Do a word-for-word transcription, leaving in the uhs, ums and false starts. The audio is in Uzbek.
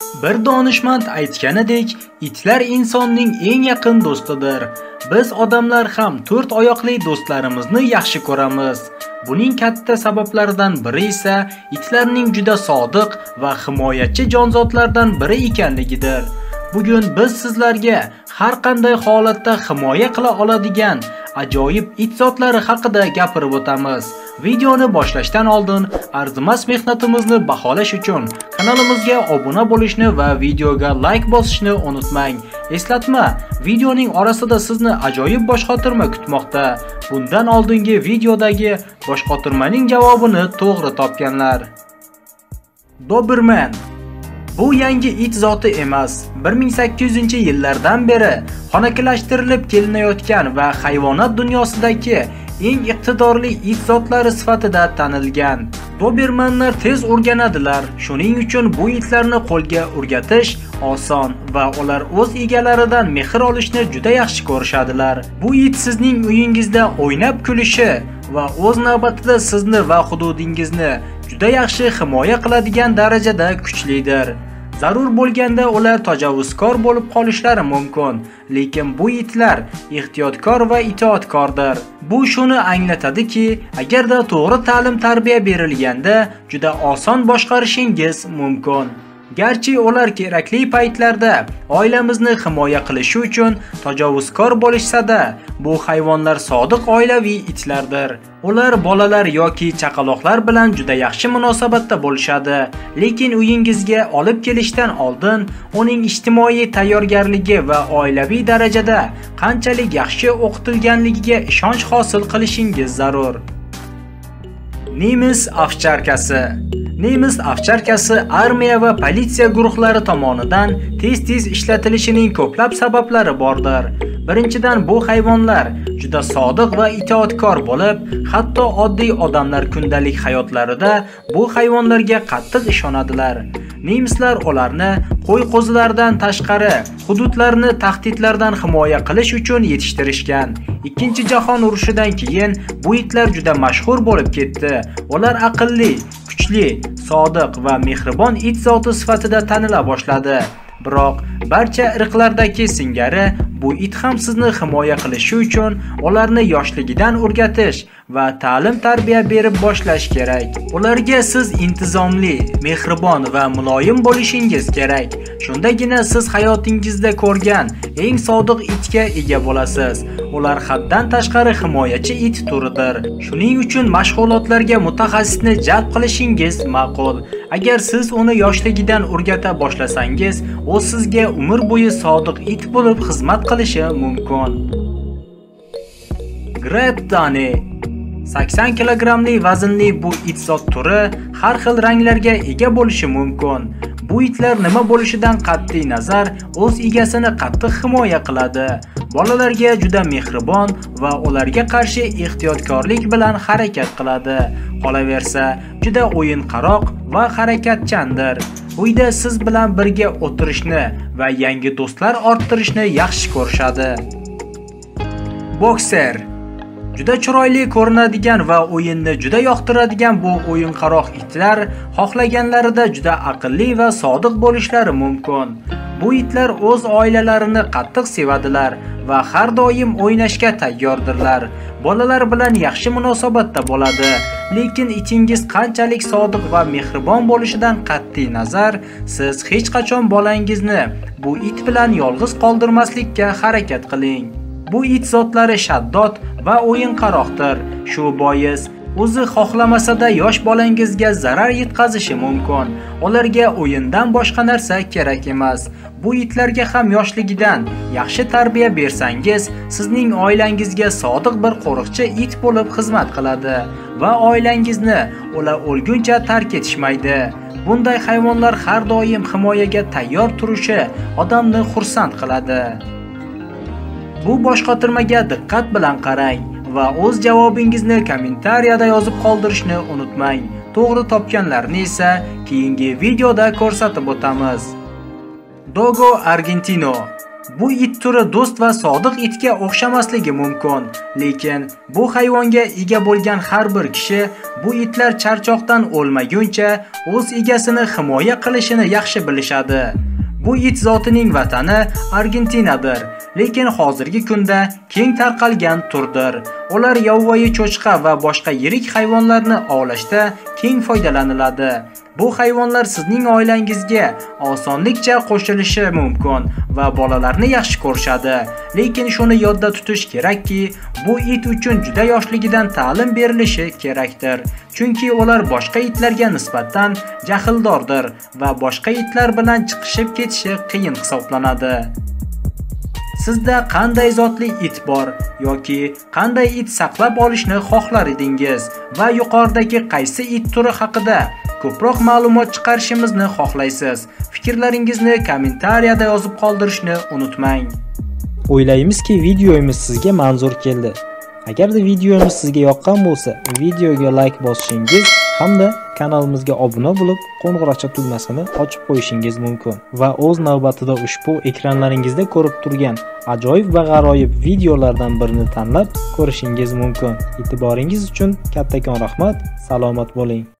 Bir donishmand aytganidek, itlar insonning eng yaqin do'stidir. Biz odamlar ham to'rt oyoqli do'stlarimizni yaxshi ko'ramiz. Buning katta sabablaridan biri esa itlarning juda sodiq va himoyachi jonzotlardan biri ekanligidir. Bugun biz sizlarga har qanday holatda himoya qila oladigan ajoyib it zotlari haqida gapirib o'tamiz. Videoni boshlashdan oldin arzimas mehnatimizni baholash uchun kanalimizga obuna bo'lishni va videoga like bosishni unutmang. Eslatma, videoning orasida sizni ajoyib boshqotirma kutmoqda. Bundan oldingi videodagi boshqotirmaning javobini to'g'ri topganlar. Doberman. Bu yangi it zoti emas. bir ming sakkiz yuzinchi yillardan beri xonakilashtirilib kelinayotgan va hayvonot dunyosidagi eng iqtidorli it zotlari sifatida tanilgan. Dobermanlar tez o'rganadilar. Shuning uchun bu itlarni qo'lga o'rgatish oson va ular o'z egalaridan mehr olishni juda yaxshi ko'rishadilar. Bu it sizning uyingizda o'ynab kulishi va o'z navbatida sizni va hududingizni juda yaxshi himoya qiladigan darajada kuchlidir. Zarur bo'lganda ular tajovuzkor bo'lib qolishlari mumkin, lekin bu itlar ehtiyotkor va itoatkordir. Bu shuni anglatadiki, agarda to'g'ri ta'lim-tarbiya berilganda juda oson boshqarishingiz mumkin. Garchi ular kerakli paytlarda oilamizni himoya qilishi uchun tajovuzkor bo'lishsa-da, bu hayvonlar sodiq oilaviy itlardir. Ular bolalar yoki chaqaloqlar bilan juda yaxshi munosabatda bo'lishadi, lekin uyingizga olib kelishdan oldin uning ijtimoiy tayyorgarligi va oilaviy darajada qanchalik yaxshi o'qitilganligiga ishonch hosil qilishingiz zarur. Nemis ovcharkasi. Nemis ovcharkasi armiya va politsiya guruhlari tomonidan tez-tez ishlatilishining ko'plab sabablari bordir. Birinchidan, bu hayvonlar juda sodiq va itoatkor bo'lib, hatto oddiy odamlar kundalik hayotlarida bu hayvonlarga qattiq ishonadilar. Nemislar ularni qo'y-qo'zilardan tashqari hududlarni tahdidlardan himoya qilish uchun yetishtirishgan. Ikkinchi jahon urushidan keyin bu itlar juda mashhur bo'lib ketdi. Ular aqlli, kuchli, sodiq va mehribon it zoti sifatida tanila boshladi. Biroq barcha irqlardagi singari bu it ham sizni himoya qilishi uchun ularni yoshligidan o'rgatish va ta'lim-tarbiya berib boshlash kerak. Ularga siz intizomli, mehribon va muloyim bo'lishingiz kerak. Shundagina siz hayotingizda ko'rgan eng sodiq itga ega bo'lasiz. Ular haddan tashqari himoyachi it turidir. Shuning uchun mashg'ulotlarga mutaxassisni jalb qilishingiz ma'qul. Agar siz uni yoshligidan o'rgata boshlasangiz, u sizga umr bo'yi sodiq it bo'lib xizmat qilishi mumkin. Great Dane. sakson kilogrammli vaznli bu it zot turi har xil ranglarga ega bo'lishi mumkin. Bu itlar nima bo'lishidan qat'iy nazar o'z egasini qattiq himoya qiladi. Bolalarga juda mehribon va ularga qarshi ehtiyotkorlik bilan harakat qiladi. Qolaversa, juda o'yinqaroq va harakatchandir. Uyda siz bilan birga o'tirishni va yangi do'stlar orttirishni yaxshi ko'rishadi. Boxer. Juda chiroyli ko'rinadigan va o'yinni juda yoqtiradigan bu o'yinqaroq itlar xohlaganlarida juda aqlli va sodiq bo'lishlari mumkin. Bu itlar o'z oilalarini qattiq sevadilar va har doim o'ynashga tayyordirlar. Bolalar bilan yaxshi munosabatda bo'ladi, lekin itingiz qanchalik sodiq va mehribon bo'lishidan qat'iy nazar, siz hech qachon bolangizni bu it bilan yolg'iz qoldirmaslikka harakat qiling. Bu it zotlari shaddod va o'yinqaroqdir. Shu bois o'zi xohlamasada yosh bolangizga zarar yetkazishi mumkin. Ularga o'yindan boshqa narsa kerak emas. Bu itlarga ham yoshligidan yaxshi tarbiya bersangiz, sizning oilangizga sodiq bir qo'riqchi it bo'lib xizmat qiladi va oilangizni ular o'lguncha tark etishmaydi. Bunday hayvonlar har doim himoyaga tayyor turishi odamni xursand qiladi. Bu boshqotirmaga diqqat bilan qarang va o'z javobingizni kommentariyada yozib qoldirishni unutmang. To'g'ri topganlarni esa keyingi videoda ko'rsatib o'tamiz. Dogo Argentino. Bu it turi do'st va sodiq itga o'xshamasligi mumkin, lekin bu hayvonga ega bo'lgan har bir kishi bu itlar charchoqdan o'lmaguncha o'z egasini himoya qilishini yaxshi bilishadi. Bu it zotining vatani Argentinadir, lekin hozirgi kunda keng tarqalgan turdir. Ular yovvoyi cho'chqa va boshqa yirik hayvonlarni ovlashda keng foydalaniladi. Bu hayvonlar sizning oilangizga osonlikcha qo'shilishi mumkin va bolalarni yaxshi ko'rishadi. Lekin shuni yodda tutish kerakki, bu it uchun juda yoshligidan ta'lim berilishi kerakdir. Chunki ular boshqa itlarga nisbatan jahldordir va boshqa itlar bilan chiqishib ketishi qiyin hisoblanadi. Sizda qanday zotli it bor yoki qanday it saqlab olishni xohlar edingiz va yuqoridagi qaysi it turi haqida ko'proq ma'lumot chiqarishimizni xohlaysiz? Fikrlaringizni kommentariyada yozib qoldirishni unutmang. O'ylaymizki, videomiz sizga manzur keldi. Agarda videomiz sizga yoqqan bo'lsa, videoga like bosishingiz hamda kanalimizga obuna bo'lib, qo'ng'iroqcha tugmasini ochib qo'yishingiz mumkin va o'z navbatida ushbu ekranlaringizda ko'rib turgan ajoyib va g'aroyib videolardan birini tanlab ko'rishingiz mumkin. E'tiboringiz uchun kattakon rahmat. Salomat bo'ling.